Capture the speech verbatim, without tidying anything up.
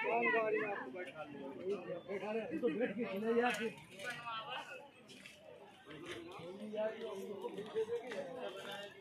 गाड़ी में आपको बैठा ले तो बैठ के खिले यार